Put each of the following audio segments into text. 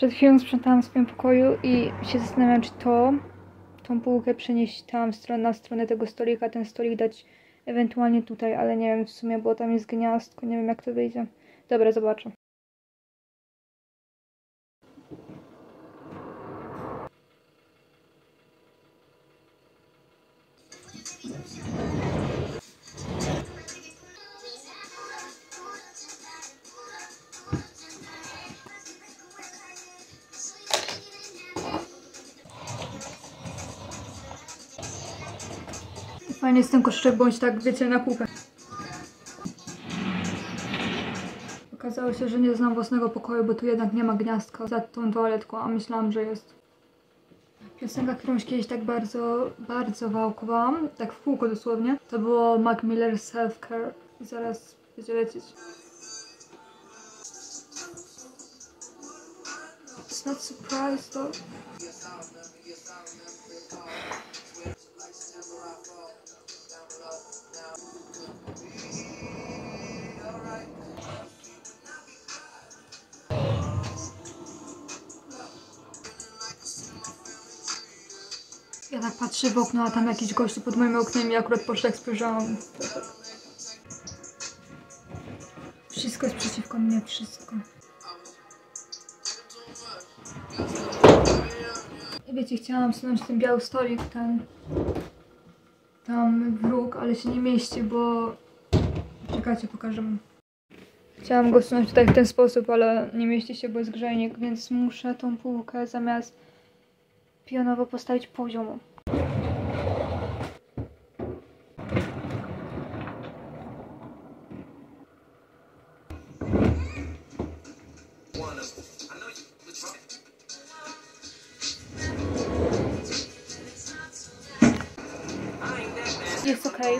Przed chwilą sprzątałam w swoim pokoju i się zastanawiam, czy tą półkę przenieść tam na stronę tego stolika, ten stolik dać ewentualnie tutaj, ale nie wiem w sumie, bo tam jest gniazdko, nie wiem jak to wyjdzie. Dobra, zobaczę. Fajnie jest ten koszyczek bądź tak, wiecie, na półkę. Okazało się, że nie znam własnego pokoju, bo tu jednak nie ma gniazdka za tą toaletką, a myślałam, że jest. Piosenka, którą kiedyś tak bardzo wałkowałam, tak w kółko dosłownie, to było Mac Miller Self Care i zaraz będzie lecieć. It's not surprised though. Ja tak patrzę w okno, a tam jakiś gościu pod moim oknem i akurat po tak spojrzałam. Wszystko jest przeciwko mnie, wszystko. I wiecie, chciałam wsunąć ten biały stolik, tam w róg, ale się nie mieści, bo... Czekajcie, pokażę. Chciałam go wsunąć tutaj w ten sposób, ale nie mieści się, bo jest grzejnik, więc muszę tą półkę zamiast pionowo postawić poziomo. Jest okej.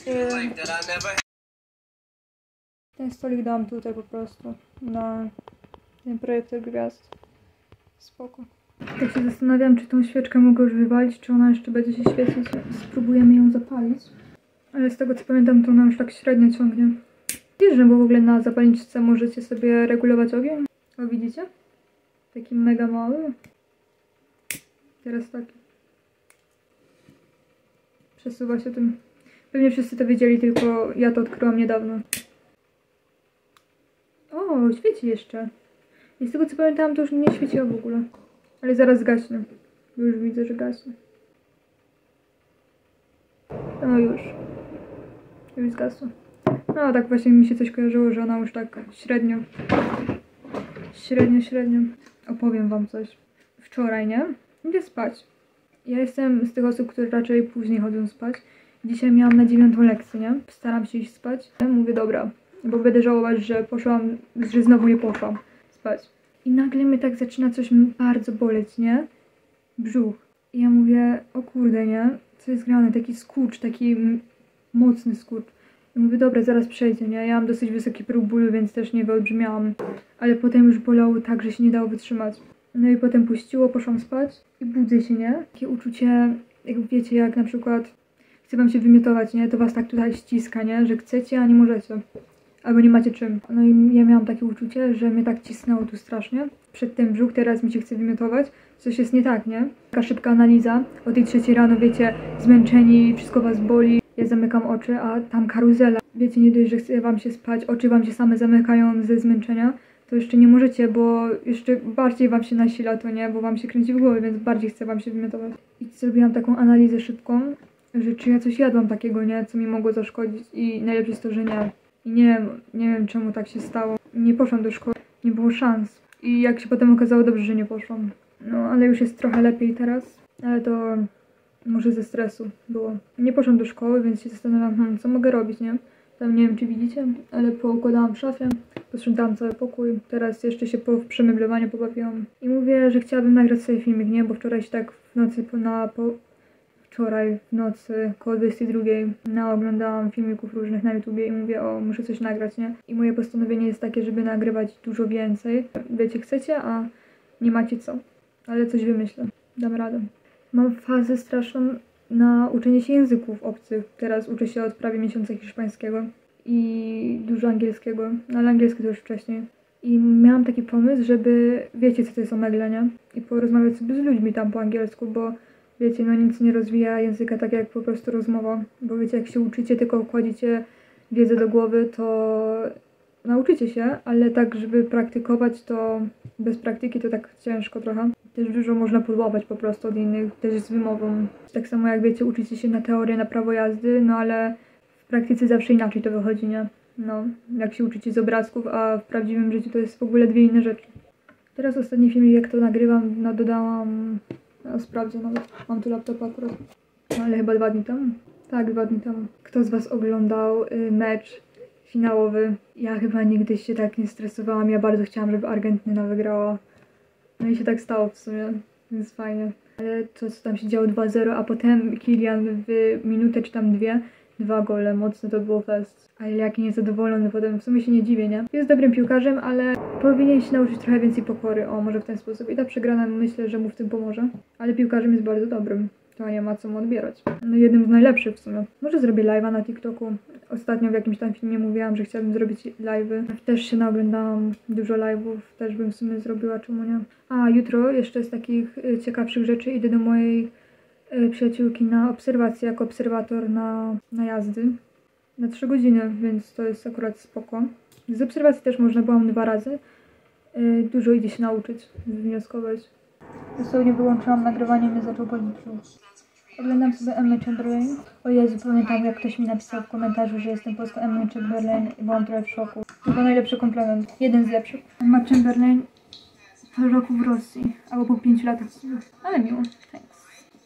Ten stolik dam tutaj po prostu na ten projektor gwiazd. Spoko. Tak się zastanawiam, czy tą świeczkę mogę już wywalić, czy ona jeszcze będzie się świecić. Spróbujemy ją zapalić. Ale z tego co pamiętam, to ona już tak średnio ciągnie. Wiesz, bo w ogóle na zapalniczce możecie sobie regulować ogień. O, widzicie? Taki mega mały. Teraz taki. Przesuwa się tym. Pewnie wszyscy to wiedzieli, tylko ja to odkryłam niedawno. O, świeci jeszcze. I z tego co pamiętałam, to już nie świeciło w ogóle. Ale zaraz gaśnie. Już widzę, że gaśnie. No już. Już zgasło. No tak właśnie mi się coś kojarzyło, że ona już tak średnio. Średnio. Opowiem wam coś. Wczoraj, nie? Idę spać. Ja jestem z tych osób, które raczej później chodzą spać. Dzisiaj miałam na 9 lekcję, nie? Staram się iść spać. Mówię, dobra, bo będę żałować, że że znowu nie poszłam spać. I nagle mnie tak zaczyna coś bardzo boleć, nie? Brzuch. I ja mówię, o kurde, nie? Co jest grane? Taki skurcz, taki mocny skurcz. I mówię, dobra, zaraz przejdzie, nie? Ja mam dosyć wysoki próg bólu, więc też nie wyolbrzymiałam. Ale potem już bolało tak, że się nie dało wytrzymać. No i potem puściło, poszłam spać i budzę się, nie? Takie uczucie, jak wiecie, jak na przykład chce wam się wymiotować, nie? To was tak tutaj ściska, nie? Że chcecie, a nie możecie. Albo nie macie czym. No i ja miałam takie uczucie, że mnie tak cisnęło tu strasznie. Przedtem brzuch, teraz mi się chce wymiotować. Coś jest nie tak, nie? Taka szybka analiza. O tej 3 rano, wiecie, zmęczeni, wszystko was boli. Ja zamykam oczy, a tam karuzela. Wiecie, nie dość, że chce wam się spać, oczy wam się same zamykają ze zmęczenia. To jeszcze nie możecie, bo jeszcze bardziej wam się nasila to, nie? Bo wam się kręci w głowie, więc bardziej chce wam się wymiotować. I zrobiłam taką analizę szybką, że czy ja coś jadłam takiego, nie? Co mi mogło zaszkodzić i najlepsze jest to, że nie. I nie wiem czemu tak się stało. Nie poszłam do szkoły, nie było szans. I jak się potem okazało, dobrze, że nie poszłam. No, ale już jest trochę lepiej teraz. Ale to może ze stresu było. Nie poszłam do szkoły, więc się zastanawiam, co mogę robić, nie? Tam nie wiem, czy widzicie, ale poukładałam w szafie, posprzątałam cały pokój. Teraz jeszcze się w przemeblowanie pobawiłam. I mówię, że chciałabym nagrać sobie filmik, nie? Bo wczoraj się tak w nocy wczoraj w nocy koło 22 oglądałam filmików różnych na YouTubie i mówię, o, muszę coś nagrać, nie? I moje postanowienie jest takie, żeby nagrywać dużo więcej. Wiecie, chcecie, a nie macie co. Ale coś wymyślę. Dam radę. Mam fazę straszną na uczenie się języków obcych. Teraz uczę się od prawie miesiąca hiszpańskiego i dużo angielskiego. No ale angielski to już wcześniej. I miałam taki pomysł, żeby, wiecie co to jest Omegle, nie? I porozmawiać sobie z ludźmi tam po angielsku, bo wiecie, no nic nie rozwija języka tak jak po prostu rozmowa. Bo wiecie, jak się uczycie, tylko kładziecie wiedzę do głowy, to nauczycie się, ale tak, żeby praktykować, to bez praktyki to tak ciężko trochę. Też dużo można próbować po prostu od innych, też z wymową. Tak samo jak wiecie, uczycie się na teorię, na prawo jazdy, no ale w praktyce zawsze inaczej to wychodzi, nie? No, jak się uczycie z obrazków, a w prawdziwym życiu to jest w ogóle dwie inne rzeczy. Teraz ostatni filmik, jak to nagrywam, no dodałam, no sprawdzę nawet, mam tu laptopa akurat, no ale chyba 2 dni temu. Tak, 2 dni temu. Kto z was oglądał mecz finałowy? Ja chyba nigdy się tak nie stresowałam, ja bardzo chciałam, żeby Argentyna wygrała. No i się tak stało w sumie, więc fajnie. Ale to, co tam się działo 2-0, a potem Kylian w minutę czy tam 2 gole, mocno to było fest. Ale jaki niezadowolony potem, w sumie się nie dziwię, nie? Jest dobrym piłkarzem, ale powinien się nauczyć trochę więcej pokory, o może w ten sposób. I ta przegrana myślę, że mu w tym pomoże. Ale piłkarzem jest bardzo dobrym, to nie ma co mu odbierać. No jednym z najlepszych w sumie. Może zrobię live'a na TikToku. Ostatnio w jakimś tam filmie mówiłam, że chciałabym zrobić live'y. Też się naoglądałam dużo live'ów, też bym w sumie zrobiła, czemu nie. A jutro jeszcze z takich ciekawszych rzeczy idę do mojej przyjaciółki na obserwację, jako obserwator na jazdy. Na 3 godziny, więc to jest akurat spoko. Z obserwacji też można, byłam 2 razy. Dużo idzie się nauczyć, wnioskować. Dosłownie wyłączyłam nagrywanie i mnie zaczął bolić brzuch. Oglądam sobie Emmy Chamberlain. O Jezu, pamiętam jak ktoś mi napisał w komentarzu, że jestem polską Emmy Chamberlain i byłam trochę w szoku. To był najlepszy komplement. Jeden z lepszych. Emma Chamberlain po roku w Rosji, albo po 5 latach w sumie. Ale miło, thanks.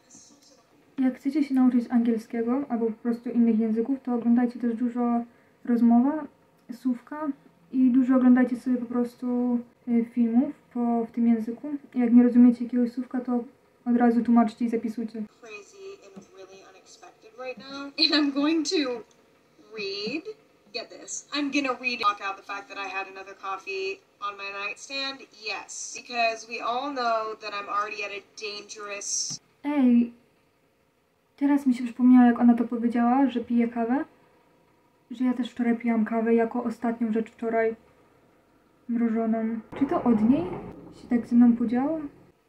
Jak chcecie się nauczyć angielskiego, albo po prostu innych języków, to oglądajcie też dużo rozmowa, słówka i dużo oglądajcie sobie po prostu filmów w tym języku. Jak nie rozumiecie jakiegoś słówka, to od razu tłumaczcie i zapisujcie. Crazy and really unexpected right now, and I'm going to read. Get this. I'm gonna block out the fact that I had another coffee on my nightstand. Yes, because we all know that I'm already at a dangerous. Ej, teraz mi się przypomniało, jak ona to powiedziała, że pije kawę. Że ja też wczoraj pijam kawę jako ostatnią rzecz wczoraj. Mrożoną. Czy to od niej się tak ze mną podziało?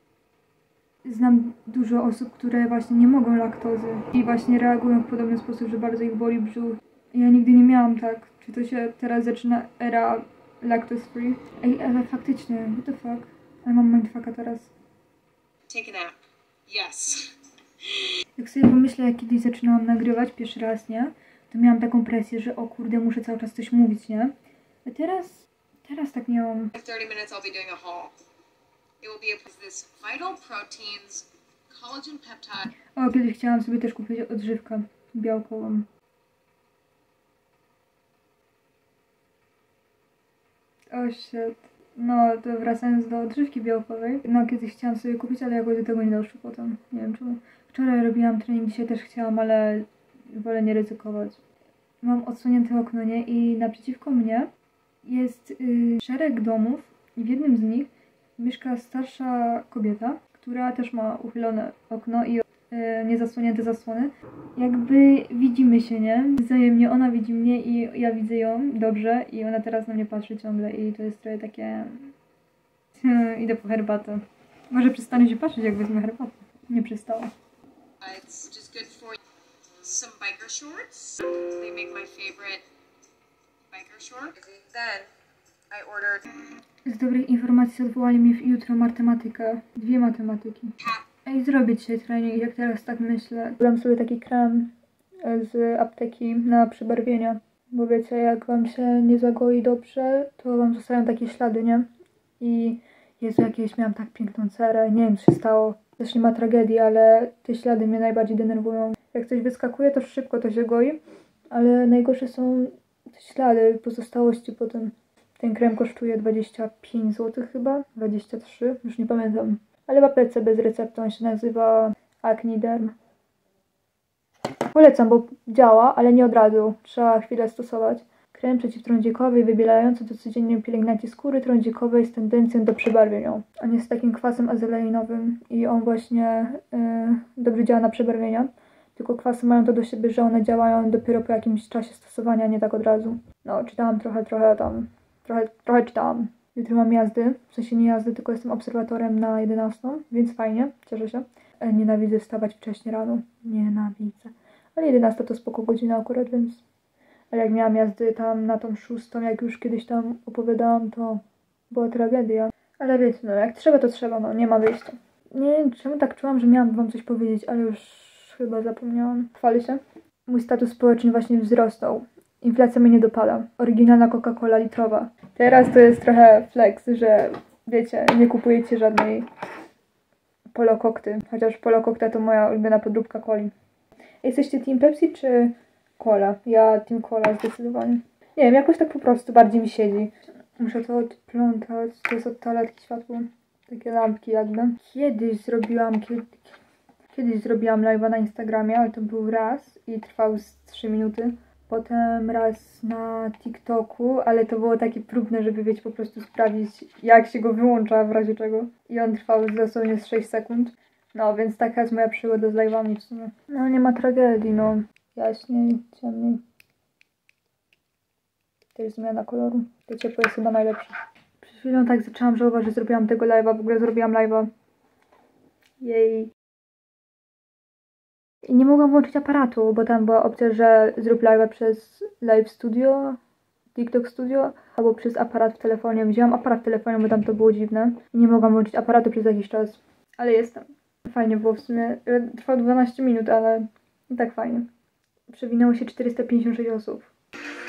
Znam dużo osób, które właśnie nie mogą laktozy i właśnie reagują w podobny sposób, że bardzo ich boli brzuch. Ja nigdy nie miałam tak. Czy to się teraz zaczyna era lactose free? Ej, ale faktycznie, what the fuck? Ale mam mindfucka teraz. Take a nap. Yes. Jak sobie pomyślę, jak kiedyś zaczynałam nagrywać pierwszy raz, nie? To miałam taką presję, że o kurde, muszę cały czas coś mówić, nie? A teraz tak nie mam. In 30 minutes I'll be doing a haul. It will be this vital proteins, collagen peptide. O, kiedyś chciałam sobie też kupić odżywkę białkową. O shit. No, to wracając do odżywki białkowej. No, kiedyś chciałam sobie kupić, ale jakoś do tego nie doszło potem. Nie wiem czemu. Wczoraj robiłam trening, dzisiaj też chciałam, ale wolę nie ryzykować. Mam odsunięte okno, nie? I naprzeciwko mnie jest szereg domów i w jednym z nich mieszka starsza kobieta, która też ma uchylone okno i niezasłonięte zasłony. Jakby widzimy się, nie? Wzajemnie ona widzi mnie i ja widzę ją dobrze i ona teraz na mnie patrzy ciągle i to jest trochę takie... Idę po herbatę. Może przestanie się patrzeć, jak wezmę herbatę. Nie przestała. It's just good for some biker shorts. They make my favorite biker short. Then I ordered Z dobrej informacji odwołali mi jutro matematykę. 2 matematyki. Ej, zrobię dzisiaj trening, jak teraz tak myślę. Dam sobie taki krem z apteki na przebarwienia. Bo wiecie, jak wam się nie zagoi dobrze, to wam zostają takie ślady, nie? I Jezu, jakieś miałam tak piękną cerę. Nie wiem, co się stało. Też nie ma tragedii, ale te ślady mnie najbardziej denerwują. Jak coś wyskakuje, to szybko to się goi. Ale najgorsze są te ślady, pozostałości potem. Ten krem kosztuje 25 zł chyba, 23, już nie pamiętam. Ale w aptece bez recepty, on się nazywa Acniderm. Polecam, bo działa, ale nie od razu, trzeba chwilę stosować. Krem przeciwtrądzikowy, wybielający do codziennej pielęgnacji skóry trądzikowej z tendencją do przebarwienia. On jest takim kwasem azeleinowym i on właśnie dobrze działa na przebarwienia. Tylko kwasy mają to do siebie, że one działają dopiero po jakimś czasie stosowania, nie tak od razu. No, czytałam trochę czytałam. Jutro mam jazdy, w sensie nie jazdy, tylko jestem obserwatorem na 11, więc fajnie, cieszę się. Nienawidzę wstawać wcześnie rano, nienawidzę. Ale 11 to spoko godzina akurat, więc... Ale jak miałam jazdy tam na tą 6, jak już kiedyś tam opowiadałam, to była tragedia. Ale wiecie, no jak trzeba, to trzeba, no nie ma wyjścia. Nie wiem, czemu tak czułam, że miałam wam coś powiedzieć, ale już chyba zapomniałam. Chwalę się. Mój status społeczny właśnie wzrosnął. Inflacja mnie nie dopada. Oryginalna Coca-Cola litrowa. Teraz to jest trochę flex, że wiecie, nie kupujecie żadnej polokokty. Chociaż polokokta to moja ulubiona podróbka coli. Jesteście team Pepsi czy Cola? Ja team Cola zdecydowanie. Nie wiem, jakoś tak po prostu bardziej mi siedzi. Muszę to odplątać. To jest od toaletki światło. Takie lampki jakby. Kiedyś zrobiłam live'a na Instagramie, ale to był raz i trwał z 3 minuty. Potem raz na TikToku, ale to było takie próbne, żeby wiecie, po prostu sprawdzić, jak się go wyłącza w razie czego. I on trwał dosłownie z 6 sekund. No, więc taka jest moja przygoda z live'ami w sumie. No, nie ma tragedii, no. Jaśniej, ciemniej. Też zmiana koloru. To ciepło jest chyba najlepsze. Przed chwilą tak zaczęłam żałować, że zrobiłam tego live'a. W ogóle zrobiłam live'a. Jej. I nie mogłam włączyć aparatu, bo tam była opcja, że zrób live'a przez Live Studio, TikTok Studio, albo przez aparat w telefonie. Wzięłam aparat w telefonie, bo tam to było dziwne. I nie mogłam włączyć aparatu przez jakiś czas. Ale jestem. Fajnie było w sumie. Trwało 12 minut, ale i tak fajnie. Przewinęło się 456 osób.